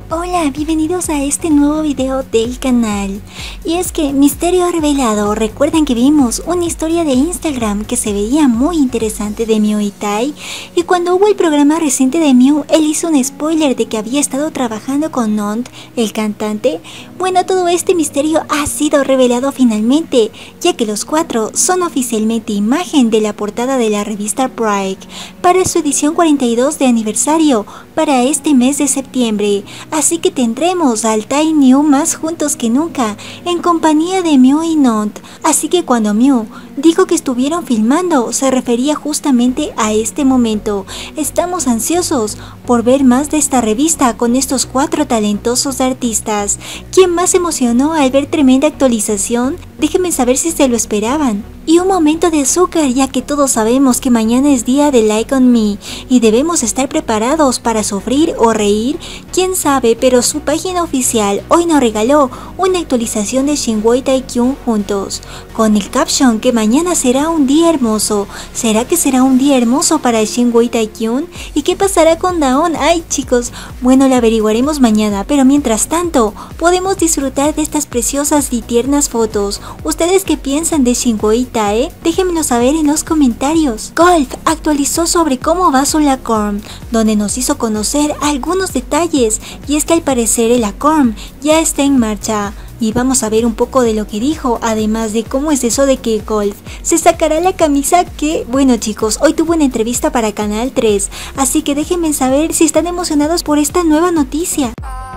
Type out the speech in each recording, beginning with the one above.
Hola, bienvenidos a este nuevo video del canal. Y es que misterio revelado, recuerdan que vimos una historia de Instagram que se veía muy interesante de Mew y Tai, y cuando hubo el programa reciente de Mew, él hizo un spoiler de que había estado trabajando con Nont, el cantante. Bueno, todo este misterio ha sido revelado finalmente, ya que los cuatro son oficialmente imagen de la portada de la revista Break para su edición 42 de aniversario para este mes de septiembre. Así que tendremos al Tai y Mew más juntos que nunca, en compañía de Mew y Nont. Así que cuando Mew dijo que estuvieron filmando, se refería justamente a este momento. Estamos ansiosos por ver más de esta revista con estos cuatro talentosos artistas. ¿Quién más se emocionó al ver tremenda actualización? Déjenme saber si se lo esperaban. Y un momento de azúcar, ya que todos sabemos que mañana es día de Like on Me y debemos estar preparados para sufrir o reír, quién sabe, pero su página oficial hoy nos regaló una actualización de Shinhwa y Taekyun juntos, con el caption que mañana será un día hermoso. ¿Será que será un día hermoso para Shinhwa y Taekyun? ¿Y qué pasará con Daon? Ay chicos, bueno, lo averiguaremos mañana, pero mientras tanto podemos disfrutar de estas preciosas y tiernas fotos. ¿Ustedes qué piensan de Shinhwa y Tae? Déjenmelo saber en los comentarios. Golf actualizó sobre cómo va su Lacorn, donde nos hizo conocer algunos detalles, y es que al parecer el Lacorn ya está en marcha. Y vamos a ver un poco de lo que dijo, además de cómo es eso de que Golf se sacará la camisa. Que bueno chicos, hoy tuvo una entrevista para Canal 3, así que déjenme saber si están emocionados por esta nueva noticia.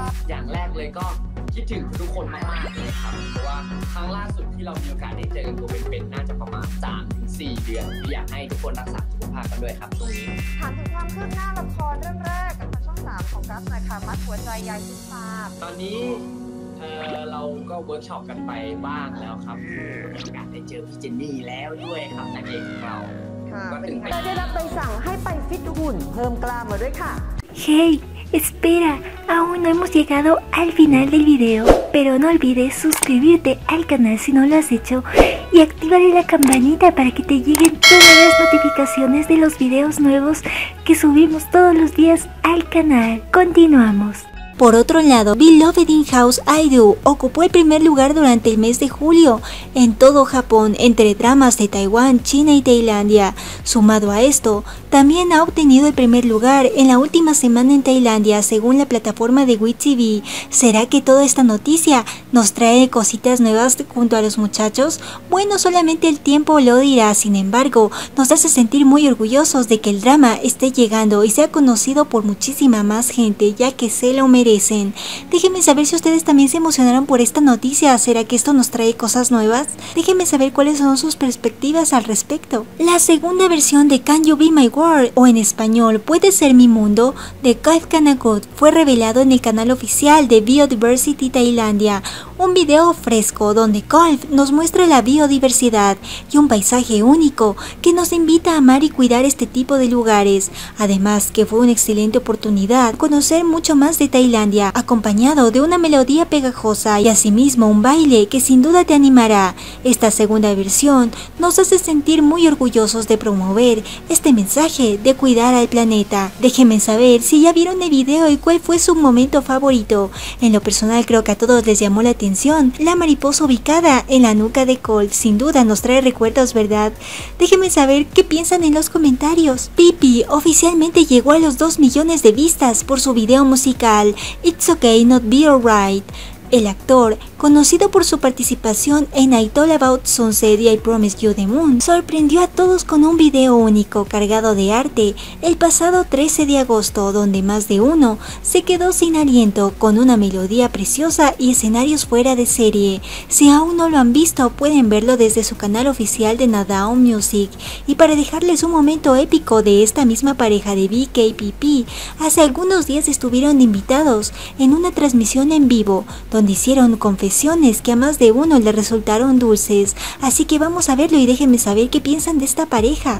คิดถึงทุกคนมากๆเลยครับเพราะว่าครั้งล่าสุดที่เรามีโอกาสได้เจอกันตัวเป็นๆน่าจะประมาณ 3-4 เดือนอยากให้ทุกคนรักษาสุขภาพกันด้วยครับตรงนี้ถามถึงความคืบหน้าละครเรื่องแรกกับทางช่อง 3 ของกัสหน่อยค่ะมัดหัวใจยายซุปตาตอนนี้เราก็เวิร์กช็อปกันไปบ้างแล้วครับมีโอกาสได้เจอพี่เจนนี่แล้วด้วยครับนางเอกของเราก็ถึงได้รับใบสั่งให้ไปฟิตหุ่นเพิ่มกล้ามมาด้วยค่ะ Hey, espera, aún no hemos llegado al final del video, pero no olvides suscribirte al canal si no lo has hecho y activar la campanita para que te lleguen todas las notificaciones de los videos nuevos que subimos todos los días al canal. Continuamos. Por otro lado, Beloved in House I-Do ocupó el primer lugar durante el mes de julio en todo Japón entre dramas de Taiwán, China y Tailandia. Sumado a esto, también ha obtenido el primer lugar en la última semana en Tailandia según la plataforma de WeTV. ¿Será que toda esta noticia nos trae cositas nuevas junto a los muchachos? Bueno, solamente el tiempo lo dirá. Sin embargo, nos hace sentir muy orgullosos de que el drama esté llegando y sea conocido por muchísima más gente, ya que se lo merece. Déjenme saber si ustedes también se emocionaron por esta noticia. ¿Será que esto nos trae cosas nuevas? Déjenme saber cuáles son sus perspectivas al respecto. La segunda versión de Can You Be My World, o en español Puede Ser Mi Mundo, de Golf Kanagut fue revelado en el canal oficial de Biodiversity Tailandia. Un video fresco donde Golf nos muestra la biodiversidad y un paisaje único que nos invita a amar y cuidar este tipo de lugares. Además que fue una excelente oportunidad conocer mucho más de Tailandia, acompañado de una melodía pegajosa y asimismo un baile que sin duda te animará. Esta segunda versión nos hace sentir muy orgullosos de promover este mensaje de cuidar al planeta. Déjenme saber si ya vieron el video y cuál fue su momento favorito. En lo personal creo que a todos les llamó la atención la mariposa ubicada en la nuca de Colt. Sin duda nos trae recuerdos, ¿verdad? Déjenme saber qué piensan en los comentarios. Pippi oficialmente llegó a los 2 millones de vistas por su video musical It's Okay Not Be Alright. El actor, conocido por su participación en I Told About Sunset y I Promise You the Moon, sorprendió a todos con un video único cargado de arte el pasado 13 de agosto, donde más de uno se quedó sin aliento con una melodía preciosa y escenarios fuera de serie. Si aún no lo han visto, pueden verlo desde su canal oficial de Nadaon Music. Y para dejarles un momento épico de esta misma pareja de BKPP, hace algunos días estuvieron invitados en una transmisión en vivo, donde hicieron confesiones que a más de uno le resultaron dulces. Así que vamos a verlo y déjenme saber qué piensan de esta pareja.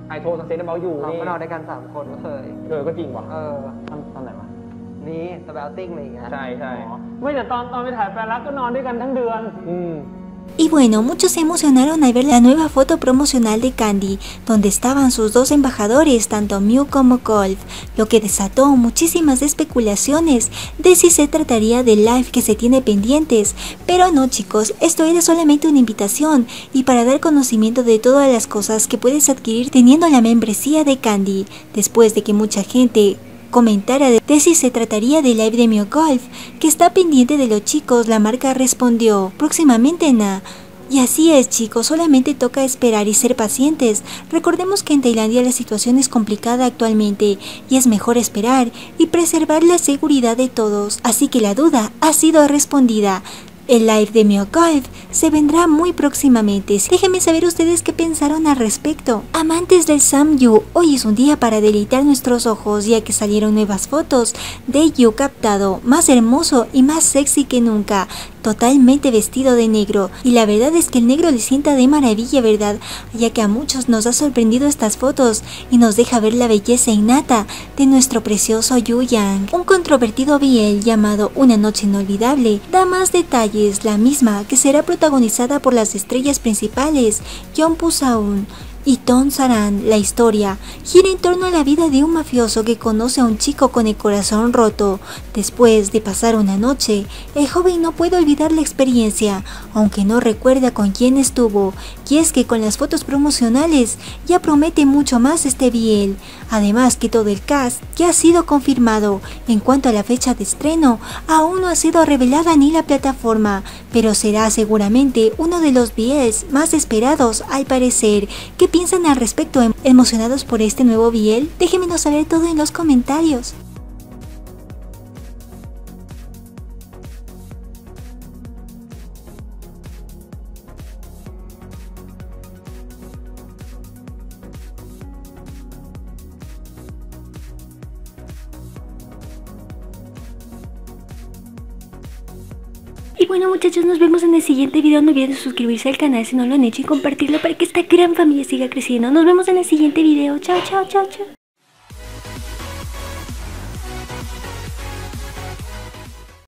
ไฮโทซักเซนเบลอยู่เรานี่ก็นอนด้วยกัน3 คนก็เคยก็จริงว่ะตอนไหนวะนี่สเปลติ้งอะไรอย่างเงี้ยใช่ใช่ไม่แต่ตอนไปถ่ายแฟนรักก็นอนด้วยกันทั้งเดือน Y bueno, muchos se emocionaron al ver la nueva foto promocional de Candy, donde estaban sus dos embajadores, tanto Mew como Golf, lo que desató muchísimas especulaciones de si se trataría del live que se tiene pendientes. Pero no, chicos, esto era solamente una invitación y para dar conocimiento de todas las cosas que puedes adquirir teniendo la membresía de Candy, después de que mucha gente comentara de si se trataría del live de Mew Golf, que está pendiente de los chicos. La marca respondió próximamente na. Y así es, chicos, solamente toca esperar y ser pacientes. Recordemos que en Tailandia la situación es complicada actualmente y es mejor esperar y preservar la seguridad de todos, así que la duda ha sido respondida. El live de Mew Golf se vendrá muy próximamente. Déjenme saber ustedes qué pensaron al respecto. Amantes del Samyu, hoy es un día para deleitar nuestros ojos, ya que salieron nuevas fotos de Yu captado, más hermoso y más sexy que nunca, totalmente vestido de negro. Y la verdad es que el negro le sienta de maravilla, ¿verdad? Ya que a muchos nos ha sorprendido estas fotos y nos deja ver la belleza innata de nuestro precioso Yu Yang. Un controvertido BL llamado Una Noche Inolvidable da más detalles, la misma que será protagonizada por las estrellas principales Yeonpu Saun y Ton Saran. La historia gira en torno a la vida de un mafioso que conoce a un chico con el corazón roto. Después de pasar una noche, el joven no puede olvidar la experiencia, aunque no recuerda con quién estuvo. Y es que con las fotos promocionales ya promete mucho más este BL. Además que todo el cast ya ha sido confirmado. En cuanto a la fecha de estreno, aún no ha sido revelada ni la plataforma, pero será seguramente uno de los BLs más esperados al parecer. ¿Qué piensan al respecto? ¿Emocionados por este nuevo BL? Déjenmelo saber todo en los comentarios. Y bueno, muchachos, nos vemos en el siguiente video. No olviden suscribirse al canal si no lo han hecho y compartirlo para que esta gran familia siga creciendo. Nos vemos en el siguiente video. Chao, chao, chao, chao.